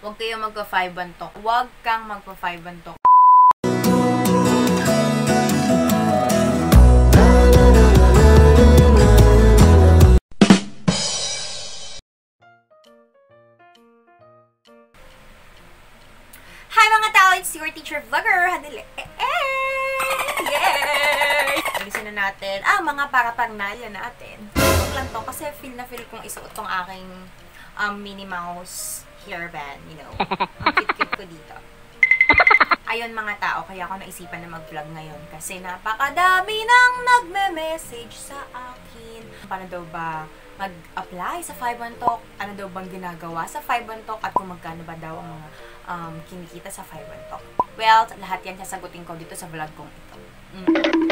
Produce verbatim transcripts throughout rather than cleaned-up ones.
Huwag kayong magpa-five-bantok. Huwag kang magpa-five-bantok. Hi mga tao! It's your teacher vlogger, Hadili. Eh, eh! Yay! Alisin na natin ang mga para-parnalya natin. Huwag lang to kasi feel na feel kong isuot tong aking um, Minnie Mouse hairband, you know. Ang cute-cute ko dito. Ayun mga tao, kaya ako naisipan na mag-vlog ngayon kasi napakadami nang nagme-message sa akin. Paano daw ba mag-apply sa five-bantok? Ano daw bang ginagawa sa five-bantok? At kung magkano ba daw ang mga um, kinikita sa five-bantok? Well, lahat yan sasagutin ko dito sa vlog kong ito. Mm.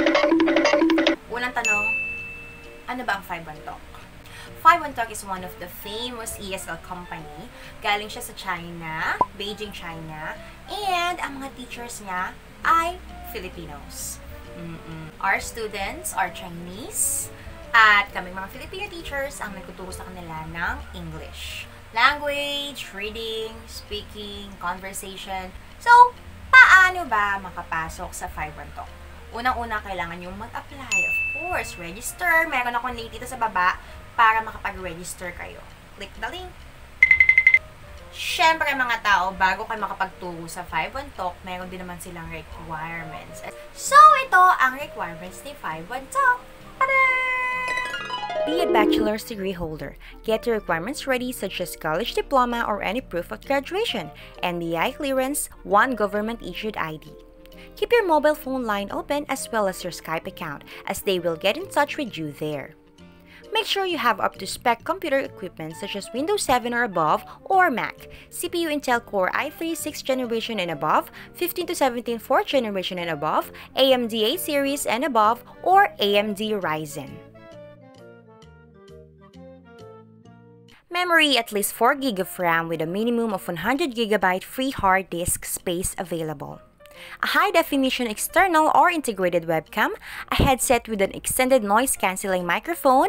Unang tanong, ano ba ang five-bantok? five-bantok is one of the famous E S L company. Galing siya sa China, Beijing, China. And ang mga teachers niya ay Filipinos. Mm-mm. Our students are Chinese. At kaming mga Filipino teachers ang nagtuturo sa kanila ng English. Language, reading, speaking, conversation. So, paano ba makapasok sa five-bantok? Unang-una, kailangan yung mag-apply. Of course, register. Meron akong link dito sa baba para makapag-register kayo. Click the link. Syempre mga tao, bago kayo makapagturo sa five-bantok, meron din naman silang requirements. So, ito ang requirements ni five-bantok. Be a bachelor's degree holder. Get your requirements ready such as college diploma or any proof of graduation, N B I clearance, one government-issued I D. Keep your mobile phone line open as well as your Skype account as they will get in touch with you there. Make sure you have up-to-spec computer equipment such as Windows seven or above or Mac, C P U Intel Core i three sixth generation and above, fifteen to seventeen fourth generation and above, A M D A series and above, or A M D Ryzen. Memory at least four gigabytes of RAM with a minimum of one hundred gigabyte free hard disk space available. A high-definition external or integrated webcam, a headset with an extended noise-canceling microphone,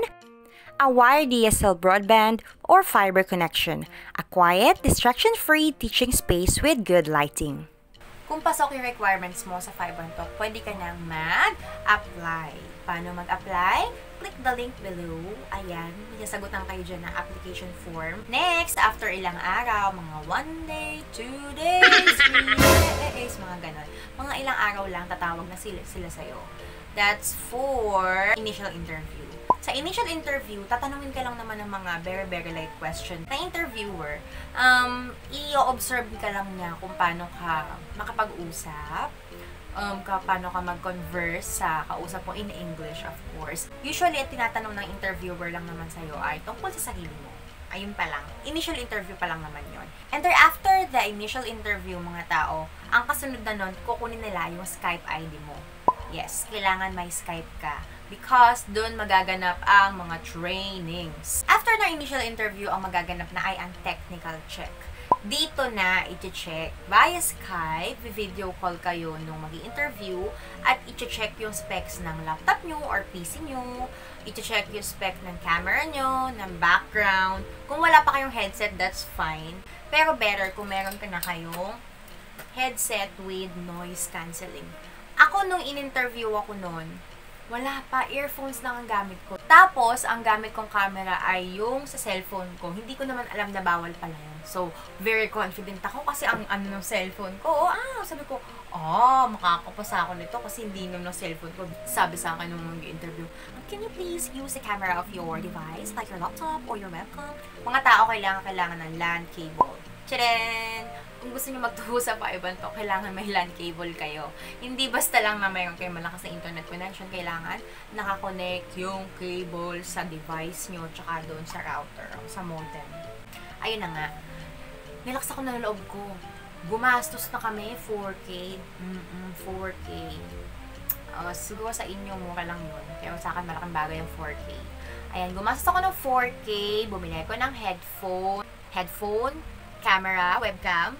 a wired D S L broadband or fiber connection, a quiet, distraction-free teaching space with good lighting. Kung pasok yung requirements mo sa five-bantok, pwede ka nang mag-apply. Paano mag-apply? Click the link below. Ayan, sasagutan kayo dyan ng application form. Next, after ilang araw, mga one day, two days, three days, mga ganon. Mga ilang araw lang, tatawag na sila, sila sa'yo. That's for initial interview. Sa initial interview, tatanungin ka lang naman ng mga very, very light question. Na interviewer, um, i-observe ka lang niya kung paano ka makapag-usap, um, ka, paano ka mag-converse sa kausap mo in English, of course. Usually, at tinatanong ng interviewer lang naman sa'yo ay tungkol sa sarili mo. Ayun pa lang. Initial interview pa lang naman yon. And then, after the initial interview, mga tao, ang kasunod na nun, kukunin nila yung Skype I D mo. Yes, kailangan may Skype ka. Because doon magaganap ang mga trainings. After na initial interview, ang magaganap na ay ang technical check. Dito na i-check via Skype, video call kayo nung mag-i-interview at i-check yung specs ng laptop nyo or P C nyo. I-check yung spec ng camera nyo, ng background. Kung wala pa kayong headset, that's fine. Pero better kung meron ka na kayong headset with noise cancelling. Ako nung in-interview ako nun, wala pa, earphones lang ang gamit ko. Tapos, ang gamit kong camera ay yung sa cellphone ko. Hindi ko naman alam na bawal pala yun. So, very confident ako kasi ang ano ng cellphone ko, ah, sabi ko, ah, makakapasa ako nito kasi hindi naman ng cellphone ko. Sabi sa akin nung mag-interview, can you please use the camera of your device, like your laptop or your webcam? Mga tao, kailangan, kailangan ng LAN cable. Tcharan! Kung gusto nyo magtuho sa five-bantok, kailangan may LAN cable kayo. Hindi basta lang na mayroon kayo malakas na internet connection. Kailangan nakakonect yung cable sa device nyo tsaka doon sa router o sa modem. Ayun na nga. Nilakas ako na loob ko. Gumastos na kami, four K. Mm-mm, four K. Uh, siguro sa inyo, mura lang yun. Pero sa akin, malaking bagay yung four K. Ayan, gumastos ako ng four K. Bumili ko ng headphone. Headphone, camera, webcam,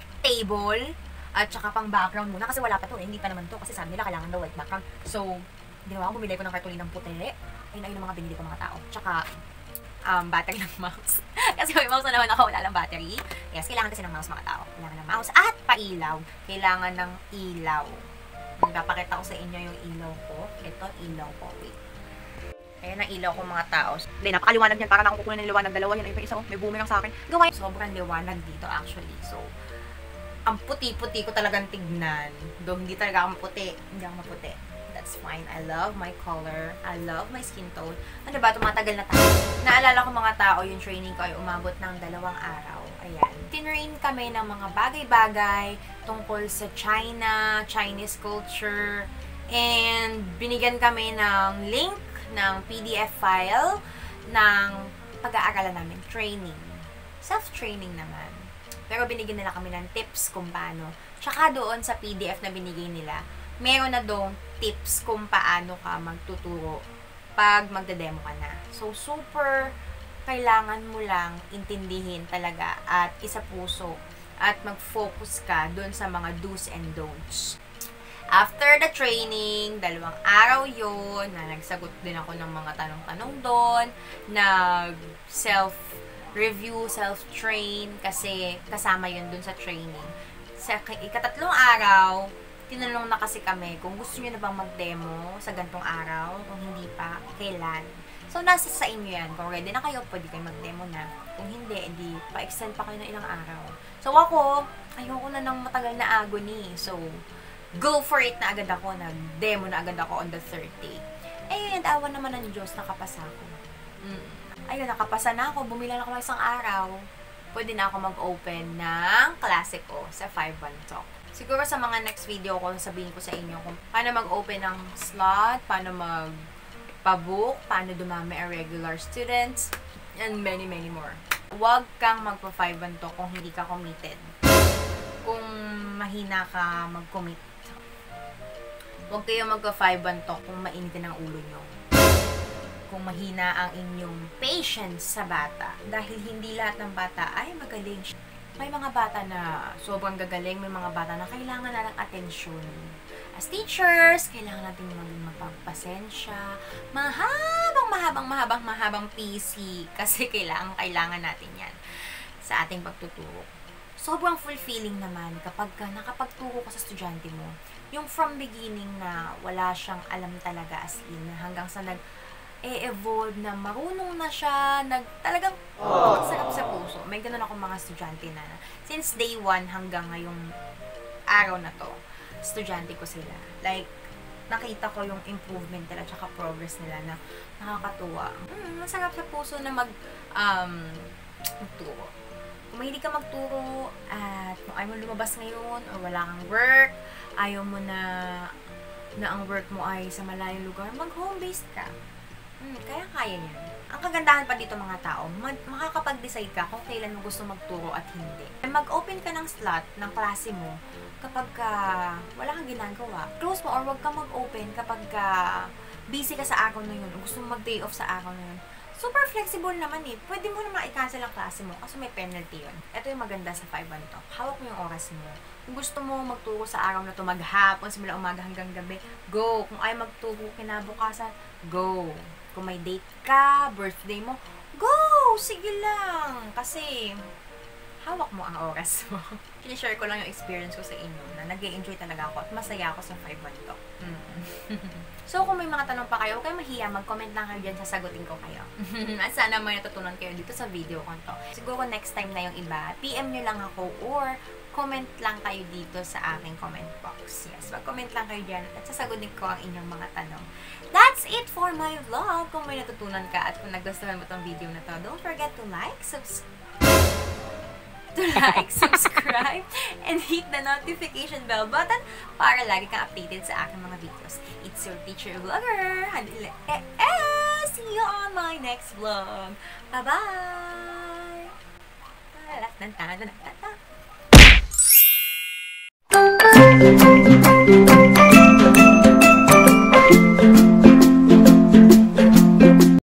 table, at saka pang background muna. Kasi wala pa to eh. Hindi pa naman to. Kasi sabi nila, kailangan daw white background. So, ginawa ko, bumili ko ng kartulinang puti. Ayun, ayun ang mga binili ko mga tao. Tsaka, um, battery ng mouse. Kasi may mouse na naman ako, wala lang battery. Yes, kailangan kasi ng mouse mga tao. Kailangan ng mouse at pailaw. Kailangan ng ilaw. Papakita ko sa inyo yung ilaw ko. Ito, ilaw ko. Wait. Ayan ang ilaw ko mga tao. Hindi, napakaliwanag niyan. Parang ako kukunin ng liwanag. Dalawa yan. Ay, pa isa ko. May boomerang sa akin. Gawain. Sobrang liwanag dito actually. So, ang puti-puti ko talagang tignan. Though hindi talaga ako maputi. Hindi ako maputi. That's fine. I love my color. I love my skin tone. Ano ba? Tumatagal na tayo. Naalala ko mga tao, yung training ko ay umabot ng dalawang araw. Ayan. Tinrain kami ng mga bagay-bagay tungkol sa China, Chinese culture, and binigyan kami ng link ng P D F file ng pag-aaralan namin. Training. Self-training naman. Pero binigyan nila kami ng tips kung paano. Tsaka doon sa P D F na binigay nila, meron na doon tips kung paano ka magtuturo pag magde-demo ka na. So, super kailangan mo lang intindihin talaga at isa puso at mag-focus ka doon sa mga do's and don'ts. After the training, dalawang araw yun, na nagsagot din ako ng mga tanong-tanong doon, nag-self-review, self-train, kasi kasama yun doon sa training. Sa ikatatlong araw, tinanong na kasi kami kung gusto nyo na bang mag-demo sa gantong araw, kung hindi pa, kailan. So, nasa sa inyo yan. Kung ready na kayo, pwede kayo mag-demo na. Kung hindi, edi, pa-extend pa kayo ng ilang araw. So, ako, ayoko na ng matagal na agony. So, go for it na agad ako. Nag-demo na agad ako on the third day. And, awa naman ng Diyos, nakapasa ako. Mm. Ayun, nakapasa na ako. Bumila na ako ng isang araw. Pwede na ako mag-open ng klase ko sa five one Talk. Siguro sa mga next video ko, sabihin ko sa inyo kung paano mag-open ng slot, paano mag-pabook, paano dumami ang regular students, and many, many more. Huwag kang magpa-five one Talk kung hindi ka committed. Kung mahina ka mag-commit. Huwag kayo magpa-five one Talk kung mainitin ang ulo nyo. Kung mahina ang inyong patience sa bata. Dahil hindi lahat ng bata ay magaling. May mga bata na sobrang gagaling, may mga bata na kailangan na ng atensyon. As teachers, kailangan natin maging magpagpasensya, mahabang, mahabang, mahabang, mahabang P C, kasi kailangan, kailangan natin yan sa ating pagtuturo. Sobrang fulfilling naman kapag ka nakapagturo ka sa estudyante mo, yung from beginning na wala siyang alam talaga as in, hanggang sa nag e-evolve na marunong na siya, nag, talagang oh, sarap sa puso. May ganun ako mga estudyante na, since day one hanggang ngayong araw na to, estudyante ko sila. Like, nakita ko yung improvement nila, tsaka progress nila na nakakatuwa. Hmm, masarap sa puso na mag, um, magturo. Kung mahilig ka magturo, at kung ayaw mo lumabas ngayon, o wala kang work, ayaw mo na, na ang work mo ay sa malayong lugar, mag-home-based ka. Hmm, kaya kaya yan. Ang kagandahan pa dito mga tao, makakapag-decide ka kung kailan mo gusto magturo at hindi. Mag-open ka ng slot ng klase mo kapag ka wala kang ginagawa. Close mo or wag ka mag-open kapag ka busy ka sa araw na yun o gusto mo mag-day off sa araw na yun. Super flexible naman eh. Pwede mo naman i-cancel ang klase mo kasi may penalty yun. Ito yung maganda sa five one Talk. Hawak mo yung oras mo. Kung gusto mo magturo sa araw na to maghapon, simula umaga hanggang gabi, go. Kung ay magturo kinabukasan, go. Kung may date ka, birthday mo, go! Sige lang! Kasi, hawak mo ang oras mo. Kinishare ko lang yung experience ko sa inyo na nag-e-enjoy talaga ako at masaya ako sa five one Talk. Mm. So, kung may mga tanong pa kayo, huwag kayo mahiya, mag-comment lang kayo dyan, sasagutin ko kayo. At sana may natutunan kayo dito sa video ko to. Siguro next time na yung iba, P M nyo lang ako or comment lang kayo dito sa aking comment box. Yes, mag-comment lang kayo dyan at sasagutin ko ang inyong mga tanong. That's it for my vlog. Kung may natutunan ka at kung nagustuhan mo tong video na to, don't forget to like, subscribe, to like, subscribe, and hit the notification bell button para lagi kang updated sa aking mga videos. It's your teacher vlogger, Hanile. Eh, eh, see you on my next vlog. Bye-bye! Ta-da-da-da-da-da-da.